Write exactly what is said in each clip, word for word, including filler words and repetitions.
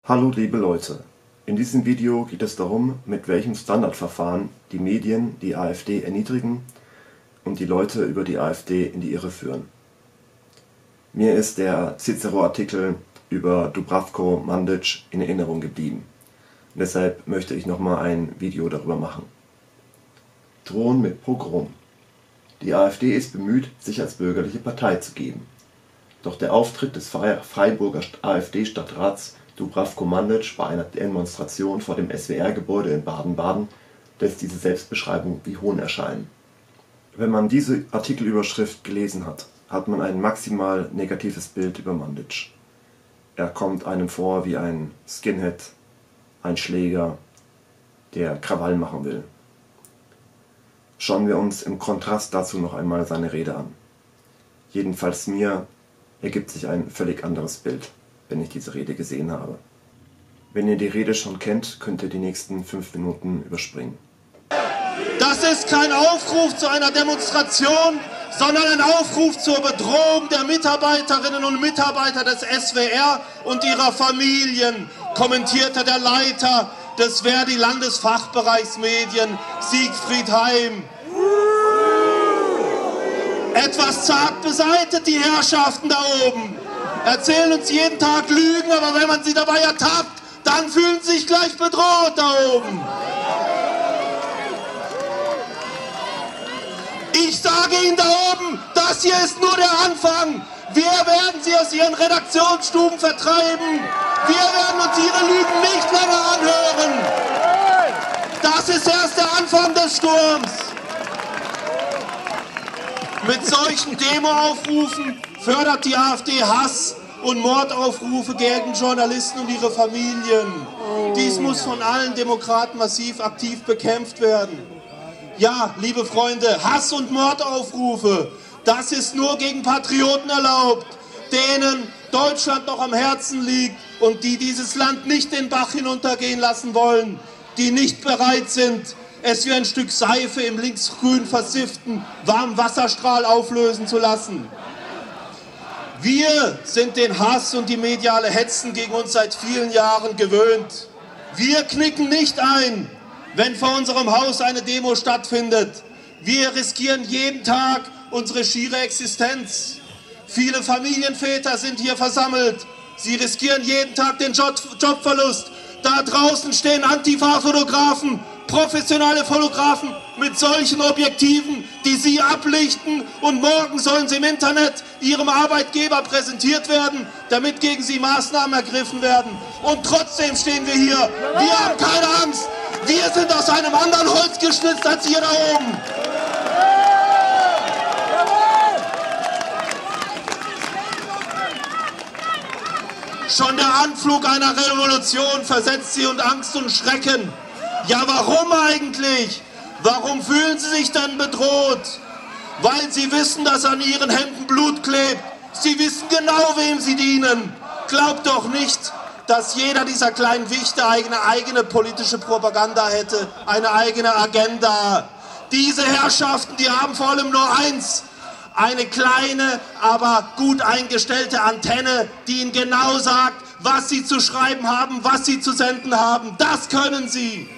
Hallo liebe Leute, in diesem Video geht es darum, mit welchem Standardverfahren die Medien die AfD erniedrigen und die Leute über die AfD in die Irre führen. Mir ist der Cicero-Artikel über Dubravko Mandić in Erinnerung geblieben. Und deshalb möchte ich nochmal ein Video darüber machen. Drohen mit Pogrom. Die AfD ist bemüht, sich als bürgerliche Partei zu geben. Doch der Auftritt des Freiburger AfD-Stadtrats Dubravko Mandić bei einer Demonstration vor dem S W R-Gebäude in Baden-Baden lässt diese Selbstbeschreibung wie Hohn erscheinen. Wenn man diese Artikelüberschrift gelesen hat, hat man ein maximal negatives Bild über Mandić. Er kommt einem vor wie ein Skinhead, ein Schläger, der Krawall machen will. Schauen wir uns im Kontrast dazu noch einmal seine Rede an. Jedenfalls mir ergibt sich ein völlig anderes Bild, wenn ich diese Rede gesehen habe. Wenn ihr die Rede schon kennt, könnt ihr die nächsten fünf Minuten überspringen. Das ist kein Aufruf zu einer Demonstration, sondern ein Aufruf zur Bedrohung der Mitarbeiterinnen und Mitarbeiter des S W R und ihrer Familien, kommentierte der Leiter des Verdi-Landesfachbereichs Medien, Siegfried Heim. Etwas zart beseitigt die Herrschaften da oben. Erzählen uns jeden Tag Lügen, aber wenn man sie dabei ertappt, dann fühlen sie sich gleich bedroht da oben. Ich sage Ihnen da oben, das hier ist nur der Anfang. Wir werden Sie aus Ihren Redaktionsstuben vertreiben. Wir werden uns Ihre Lügen nicht länger anhören. Das ist erst der Anfang des Sturms. Mit solchen Demoaufrufen fördert die AfD Hass und Mordaufrufe gegen Journalisten und ihre Familien. Dies muss von allen Demokraten massiv aktiv bekämpft werden. Ja, liebe Freunde, Hass und Mordaufrufe, das ist nur gegen Patrioten erlaubt, denen Deutschland noch am Herzen liegt und die dieses Land nicht den Bach hinuntergehen lassen wollen, die nicht bereit sind, es wie ein Stück Seife im linksgrün versifften Warmwasserstrahl auflösen zu lassen. Wir sind den Hass und die mediale Hetzen gegen uns seit vielen Jahren gewöhnt. Wir knicken nicht ein, wenn vor unserem Haus eine Demo stattfindet. Wir riskieren jeden Tag unsere schiere Existenz. Viele Familienväter sind hier versammelt. Sie riskieren jeden Tag den Job Jobverlust. Da draußen stehen Antifa-Fotografen, professionelle Fotografen mit solchen Objektiven, die sie ablichten, und morgen sollen sie im Internet ihrem Arbeitgeber präsentiert werden, damit gegen sie Maßnahmen ergriffen werden. Und trotzdem stehen wir hier. Wir haben keine Angst. Wir sind aus einem anderen Holz geschnitzt als ihr da oben. Schon der Anflug einer Revolution versetzt sie in Angst und Schrecken. Ja, warum eigentlich? Warum fühlen sie sich dann bedroht? Weil sie wissen, dass an ihren Händen Blut klebt. Sie wissen genau, wem sie dienen. Glaubt doch nicht, dass jeder dieser kleinen Wichte eine eigene politische Propaganda hätte, eine eigene Agenda. Diese Herrschaften, die haben vor allem nur eins: eine kleine, aber gut eingestellte Antenne, die ihnen genau sagt, was sie zu schreiben haben, was sie zu senden haben. Das können sie.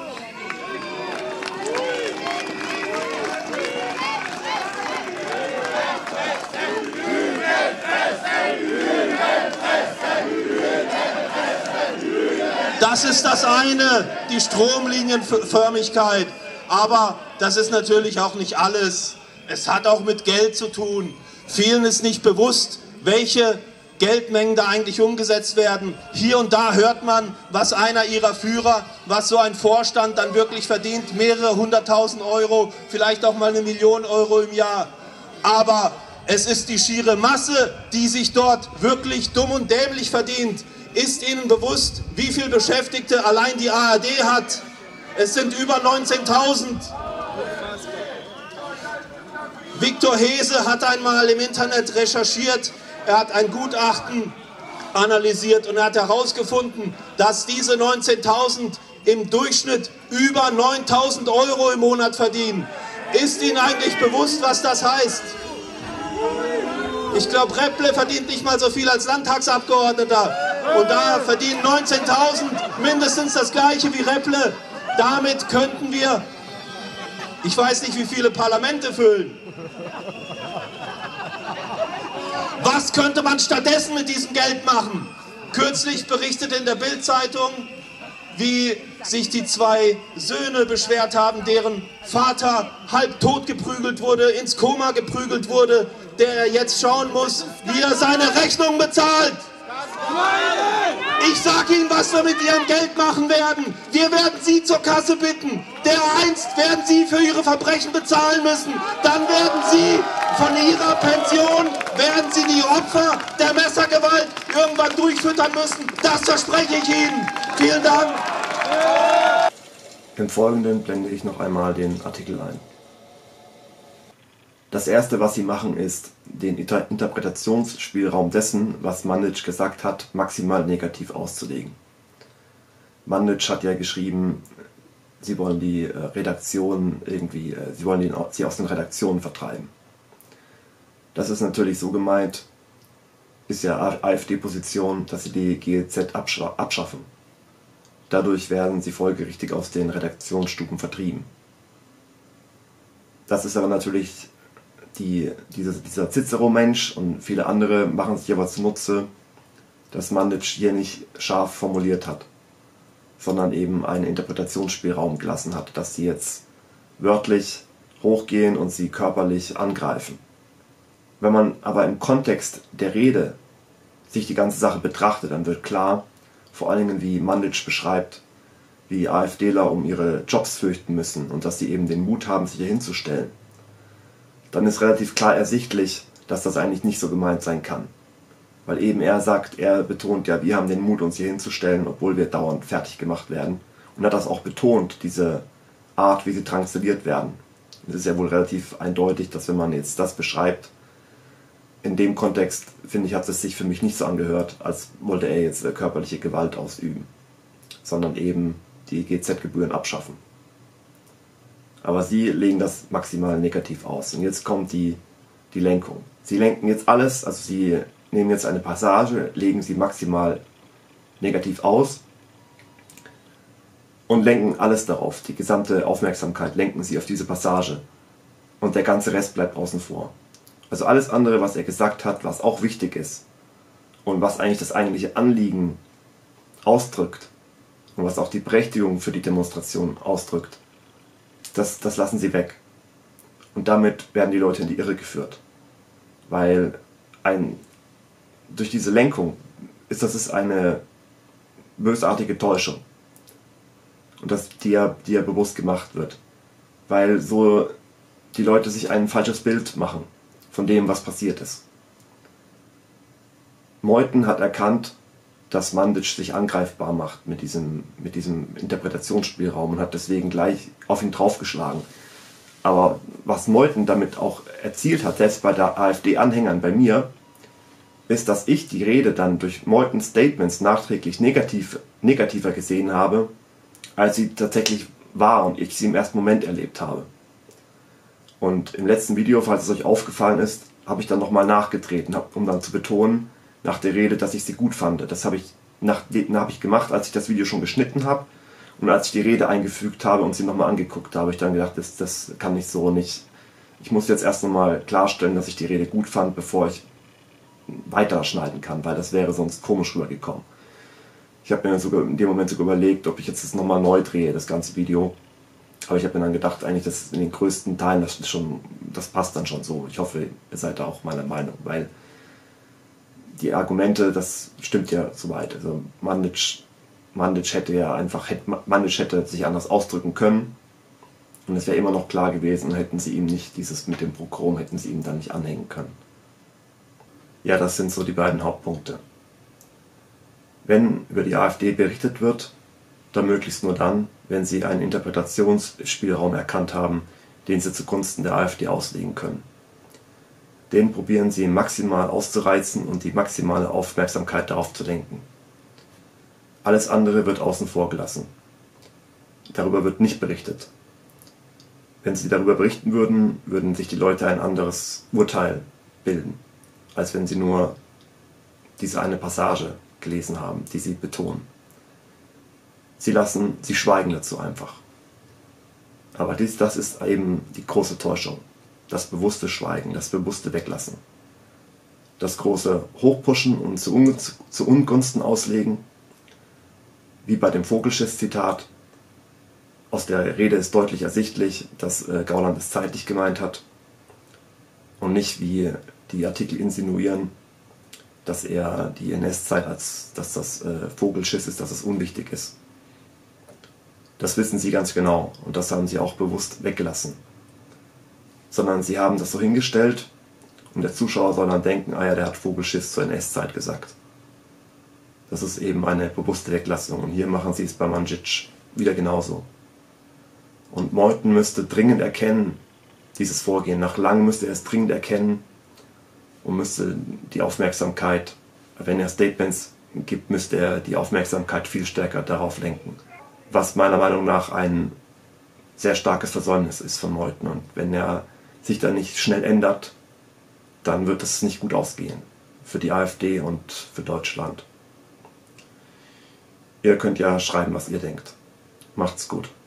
Das ist das eine, die Stromlinienförmigkeit. Aber das ist natürlich auch nicht alles. Es hat auch mit Geld zu tun. Vielen ist nicht bewusst, welche Geldmengen da eigentlich umgesetzt werden. Hier und da hört man, was einer ihrer Führer, was so ein Vorstand dann wirklich verdient. Mehrere hunderttausend Euro, vielleicht auch mal eine Million Euro im Jahr. Aber es ist die schiere Masse, die sich dort wirklich dumm und dämlich verdient. Ist Ihnen bewusst, wie viele Beschäftigte allein die A R D hat? Es sind über neunzehntausend. Viktor Hese hat einmal im Internet recherchiert, er hat ein Gutachten analysiert und er hat herausgefunden, dass diese neunzehntausend im Durchschnitt über neuntausend Euro im Monat verdienen. Ist Ihnen eigentlich bewusst, was das heißt? Ich glaube, Repple verdient nicht mal so viel als Landtagsabgeordneter. und da verdienen neunzehntausend mindestens das gleiche wie Repple. Damit könnten wir, ich weiß nicht, wie viele Parlamente füllen. Was könnte man stattdessen mit diesem Geld machen? Kürzlich berichtet in der Bild-Zeitung, wie sich die zwei Söhne beschwert haben, deren Vater halb tot geprügelt wurde, ins Koma geprügelt wurde, der jetzt schauen muss, wie er seine Rechnung bezahlt. Ich sage Ihnen, was wir mit Ihrem Geld machen werden. Wir werden Sie zur Kasse bitten. Dereinst werden Sie für Ihre Verbrechen bezahlen müssen. Dann werden Sie von Ihrer Pension, werden Sie die Opfer der Messergewalt irgendwann durchfüttern müssen. Das verspreche ich Ihnen. Vielen Dank. Im Folgenden blende ich noch einmal den Artikel ein. Das erste, was sie machen, ist, den Interpretationsspielraum dessen, was Mandić gesagt hat, maximal negativ auszulegen. Mandić hat ja geschrieben, sie wollen die Redaktion irgendwie, sie wollen den, sie aus den Redaktionen vertreiben. Das ist natürlich so gemeint, ist ja AfD-Position, dass sie die G E Z abschaffen. Dadurch werden sie folgerichtig aus den Redaktionsstuben vertrieben. Das ist aber natürlich die, diese, dieser Cicero-Mensch und viele andere machen sich aber zunutze, dass Mandić hier nicht scharf formuliert hat, sondern eben einen Interpretationsspielraum gelassen hat, dass sie jetzt wörtlich hochgehen und sie körperlich angreifen. Wenn man aber im Kontext der Rede sich die ganze Sache betrachtet, dann wird klar, vor allen Dingen wie Mandić beschreibt, wie AfDler um ihre Jobs fürchten müssen und dass sie eben den Mut haben, sich hier hinzustellen, dann ist relativ klar ersichtlich, dass das eigentlich nicht so gemeint sein kann. Weil eben er sagt, er betont ja, wir haben den Mut, uns hier hinzustellen, obwohl wir dauernd fertig gemacht werden. Und hat das auch betont, diese Art, wie sie transzendiert werden. Es ist ja wohl relativ eindeutig, dass wenn man jetzt das beschreibt, in dem Kontext, finde ich, hat es sich für mich nicht so angehört, als wollte er jetzt körperliche Gewalt ausüben, sondern eben die G E Z-Gebühren abschaffen. Aber sie legen das maximal negativ aus. Und jetzt kommt die, die Lenkung. Sie lenken jetzt alles, also sie nehmen jetzt eine Passage, legen sie maximal negativ aus und lenken alles darauf. Die gesamte Aufmerksamkeit lenken sie auf diese Passage. Und der ganze Rest bleibt außen vor. Also alles andere, was er gesagt hat, was auch wichtig ist und was eigentlich das eigentliche Anliegen ausdrückt und was auch die Berechtigung für die Demonstration ausdrückt, das, das lassen sie weg. Und damit werden die Leute in die Irre geführt. Weil ein, durch diese Lenkung ist das ist eine bösartige Täuschung. Und das, die ja, die ja bewusst gemacht wird. Weil so die Leute sich ein falsches Bild machen von dem, was passiert ist. Meuthen hat erkannt, dass Mandić sich angreifbar macht mit diesem, mit diesem Interpretationsspielraum und hat deswegen gleich auf ihn draufgeschlagen. Aber was Meuthen damit auch erzielt hat, selbst bei der AfD-Anhängern bei mir, ist, dass ich die Rede dann durch Meuthens Statements nachträglich negativ, negativer gesehen habe, als sie tatsächlich war und ich sie im ersten Moment erlebt habe. Und im letzten Video, falls es euch aufgefallen ist, habe ich dann nochmal nachgetreten, um dann zu betonen, nach der Rede, dass ich sie gut fand. Das habe ich, nach, habe ich gemacht, als ich das Video schon geschnitten habe und als ich die Rede eingefügt habe und sie nochmal angeguckt habe, habe ich dann gedacht, das, das kann ich so nicht. Ich muss jetzt erst nochmal klarstellen, dass ich die Rede gut fand, bevor ich weiterschneiden kann, weil das wäre sonst komisch rübergekommen. Ich habe mir sogar in dem Moment sogar überlegt, ob ich jetzt das nochmal neu drehe, das ganze Video. Aber ich habe mir dann gedacht, eigentlich, das in den größten Teilen, das, ist schon, das passt dann schon so. Ich hoffe, ihr seid da auch meiner Meinung, weil die Argumente, das stimmt ja soweit. Also Mandić, Mandić hätte ja einfach, Mandić hätte sich anders ausdrücken können und es wäre immer noch klar gewesen, hätten sie ihm nicht dieses mit dem Pogrom, hätten sie ihm dann nicht anhängen können. Ja, das sind so die beiden Hauptpunkte. Wenn über die AfD berichtet wird, dann möglichst nur dann, wenn sie einen Interpretationsspielraum erkannt haben, den sie zugunsten der AfD auslegen können. Den probieren sie maximal auszureizen und die maximale Aufmerksamkeit darauf zu lenken. Alles andere wird außen vor gelassen. Darüber wird nicht berichtet. Wenn sie darüber berichten würden, würden sich die Leute ein anderes Urteil bilden, als wenn sie nur diese eine Passage gelesen haben, die sie betonen. Sie lassen, sie schweigen dazu einfach. Aber dies, das ist eben die große Täuschung. Das bewusste Schweigen, das bewusste Weglassen. Das große Hochpushen und zu, Un zu Ungunsten auslegen, wie bei dem Vogelschiss-Zitat. Aus der Rede ist deutlich ersichtlich, dass äh, Gauland es zeitlich gemeint hat und nicht, wie die Artikel insinuieren, dass er die N S-Zeit als, dass das äh, Vogelschiss ist, dass es unwichtig ist. Das wissen sie ganz genau und das haben sie auch bewusst weggelassen. Sondern sie haben das so hingestellt und der Zuschauer soll dann denken, ah ja, der hat Vogelschiss zur N S-Zeit gesagt. Das ist eben eine bewusste Weglassung und hier machen sie es bei Mandžíč wieder genauso. Und Meuthen müsste dringend erkennen, dieses Vorgehen, nach langem müsste er es dringend erkennen und müsste die Aufmerksamkeit, wenn er Statements gibt, müsste er die Aufmerksamkeit viel stärker darauf lenken. Was meiner Meinung nach ein sehr starkes Versäumnis ist von Meuthen. Und wenn er sich da nicht schnell ändert, dann wird es nicht gut ausgehen für die AfD und für Deutschland. Ihr könnt ja schreiben, was ihr denkt. Macht's gut.